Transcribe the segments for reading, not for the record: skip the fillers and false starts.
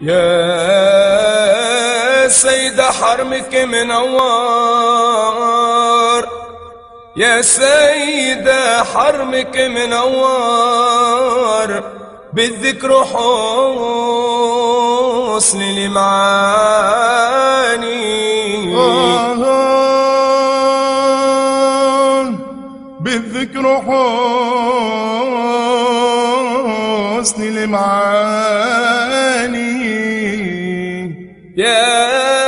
يا سيدة حرمك منور، يا سيدة حرمك منور، بالذكر حسن المعاني، بالذكر حسن المعاني. يا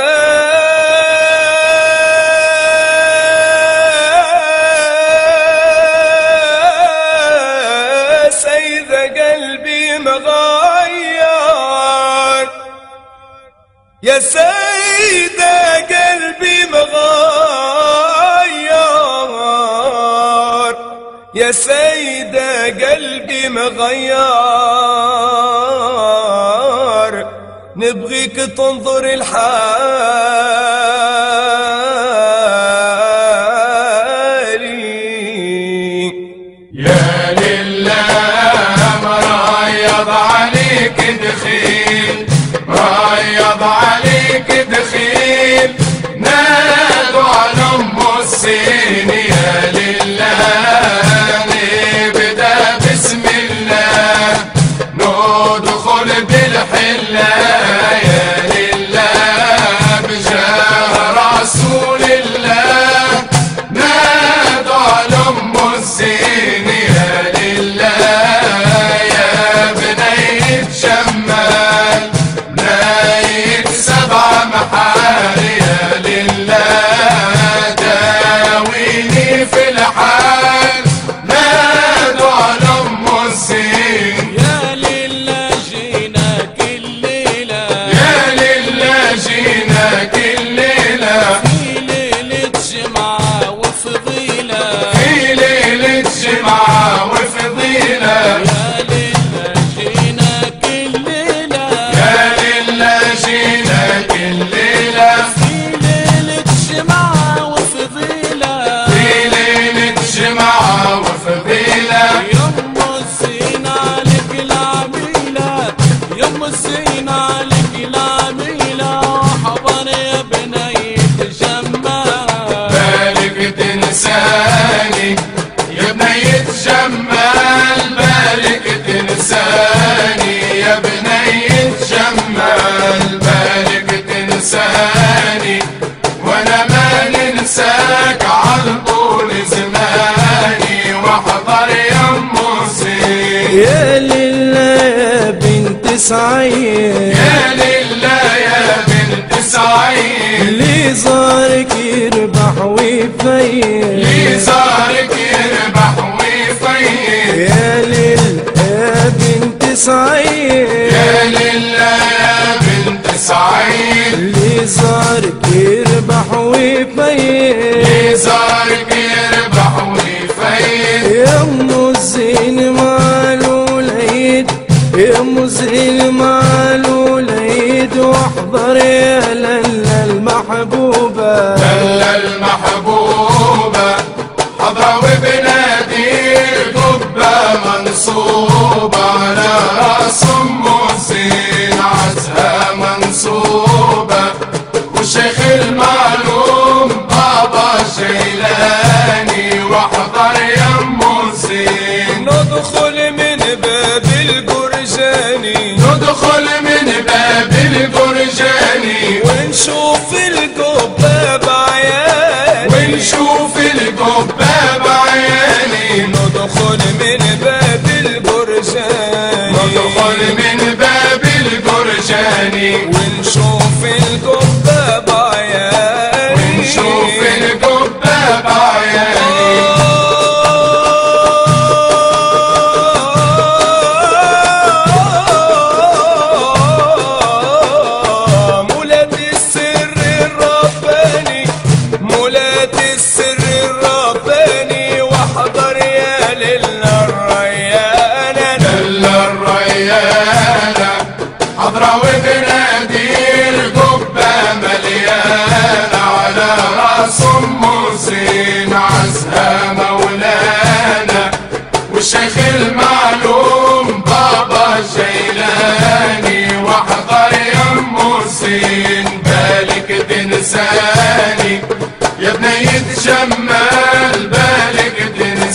سيدة قلبي مغير، يا سيدة قلبي مغير، يا سيدة قلبي مغير، نبغيك تنظر الحالي. يا لله مريض عليك دخيل، مريض عليك دخيل، نادوا على ام السين. يا لله نبدا بسم الله، ندخل بالحله. يا لله بجاه رسول الله، نادوا على ام السين. يا لله يا بنية شمال، بنية سبع محال. يا لله داويني في الحال، نادوا على ام السين. يا لله جيناك الليلة، يا لله جيناك الليلة، في ليلة جمعة وفضيلة، في ليلة جمعة وفضيلة. يا لله جيناك الليلة، يا لله جيناك الليلة، في ليلة جمعة وفضيلة، في ليلة جمعة وفضيلة. يم الزين عليك العميلة، يم الزين عليك العميلة، حضر يا بنية جمال، بالك تنساني يا بنية جمال، بالك تنساني يا بنية جمال، بالك تنساني وانا ما ننساك على طول زماني. واحضر يا ام السين. يا لله يا بنت سعيد، يا لله يا بنت سعيد، اللي زارك يربح ويفيد، لي زارك يربح ويفيد. يا لله يا بنت سعيد، يا لله يا بنت سعيد، اللي زارك يربح ويفيد، لي زارك يربح ويفيد. يا ام الزين ماله العيد، يا ام الزين ماله العيد، واحضر يا للا المحبوبة، للا المحبوبة حضرة وبنادي قبة منصوبة على راس ام الزين، عزها منصوبة. والشيخ المعلوم بابا جيلاني، واحضر يا ام الزين. ندخل من باب الجرجاني، ندخل من باب الجرجاني، ونشوف القبة بعياني، ونشوف القبة بعياني. ندخل من باب الجرجاني، ندخل من باب الجرجاني، ونشوف القبة بعياني، ونشوف القبة بعياني. مولات السر الرباني، مولات السر الرباني، واحضر يا لله الريانة. دل الريانة حضرة وبناديل الزين بالك تنساني يا بنية جمال بالك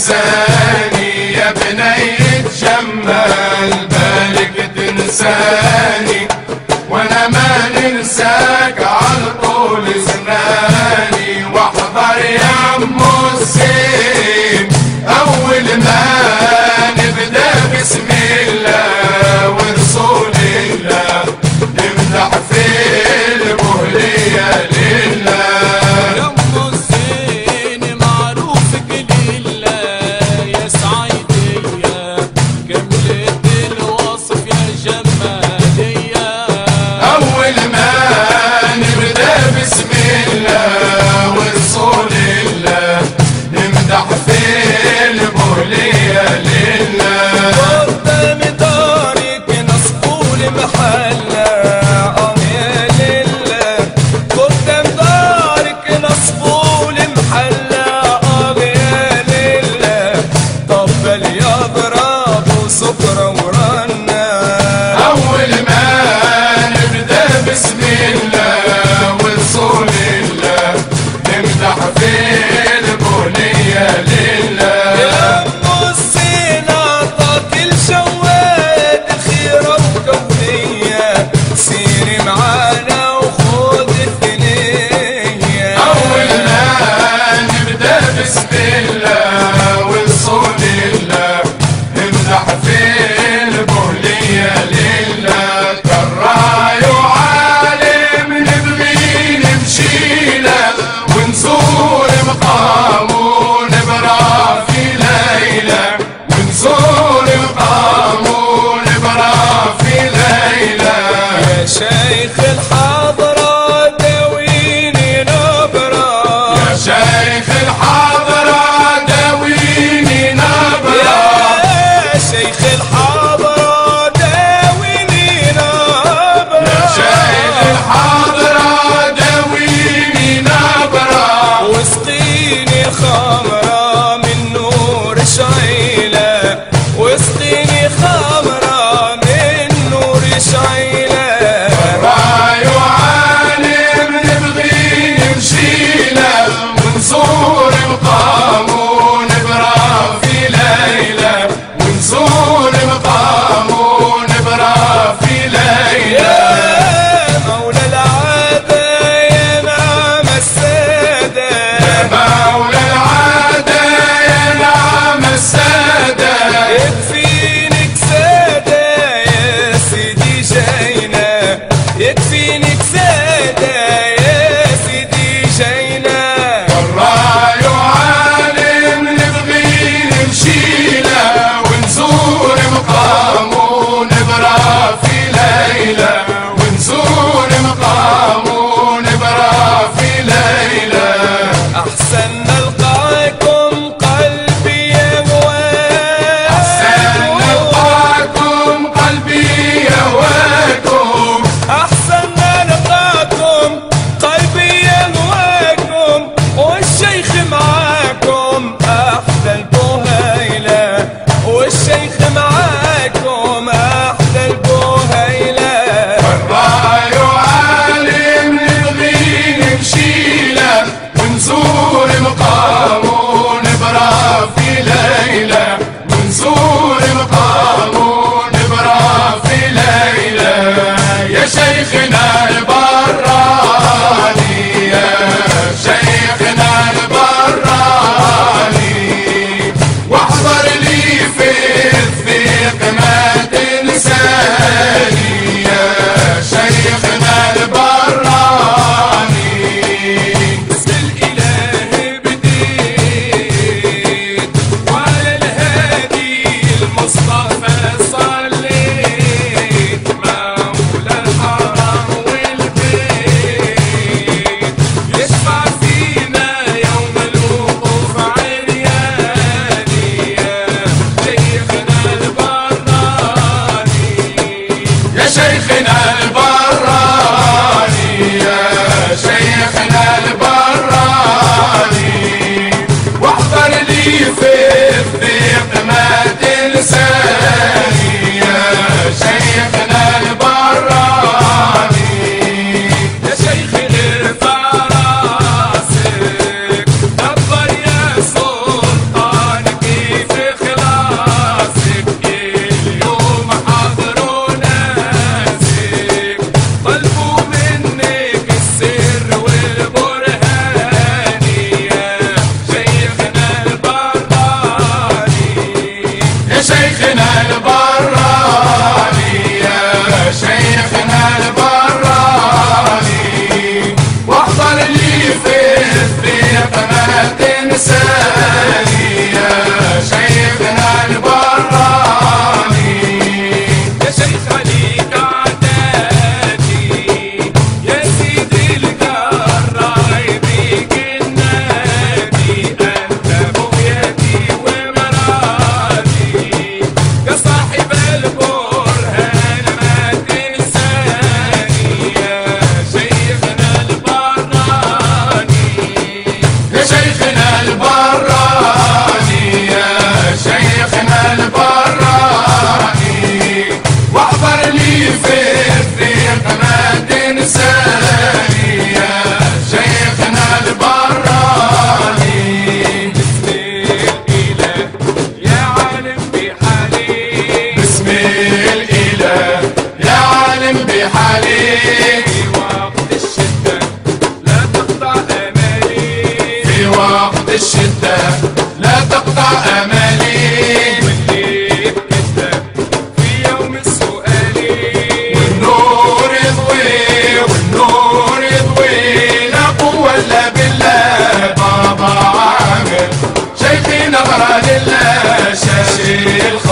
تنساني يا بنية جمال بالك تنساني وانا ما ننساك على طول زماني واحضر يا عم الزين اول ما نبدا بسم الله ورسول الله نمدح في البهلية لله يا ام الزين معروفك لله يا سعيدية كملت الوصف يا جمالية أول ما نبدأ بسم الله ورسول الله نمدح في البهلية لله قدام دارك نصبول محلة يا لله قدام دارك نصبول محلة يا لله طبل يضرب وسكر ورنة أول ما نبدأ بسم الله ورسول الله نمدح في البهلية لله يا أم الزينة طاق الجواد خيرة وكونية سيري معانا وخد الثنية أول ما نبدأ بسم الله ورسول الله نمدح في البهلية لله كالراي وعالم نبغي نمشي له ونزور مقامه نبرى في ليلة ونزور مقامه نبرى في ليلة يا شيخ الحضرة داويني نبرة يا شيخ الحضرة داويني نبرة يا شيخ الحضرة داويني نبرة يا شيخ الحضرة داويني نبرة واسقيني خمرة من نور شعيلة واسقيني خمرة من نور شعيلة راي وعالم نبغي نمشي له ونزور مقامه نبرى في ليلة ونزور مقامه نبرى في ليلة يا مولى العادة يا نعم السادة يا مولى العادة يا نعم السادة يكفينك سادة يا سيدي جينا يكفينك سادة يا سيدي جينا والراي وعالم نبغي نمشي له ونزور مقامه نبرى في ليلة ونزور مقامه نبرى في ليلة أحسن نلقاكم قلبي يهواكم أحسن نلقاكم قلبي يهواكم أحسن نلقاكم قلبي يهواكم والشيخ معاكم أحلى البهيلة والشيخ معاكم أحلى البهيلة والراي وعالم نبغي نمشي له ونزور مقامه نبرى في ليلة ونزور مقامه نبرى في ليلة يا شيخنا البراني يا شيخنا البراني واحضر لي في الثقة ما تنساني يا شيخنا البراني بسم الإله بديت وعلى الهادي المصطفى صليت مولى الحرم والبيت يشفع فينا يوم الوقوف عرياني يا شيخنا البراني يا شيخنا البراني يا شيخنا البراني واحضر لي في الضيق ما تنساني يا شيخنا البراني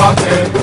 الباطل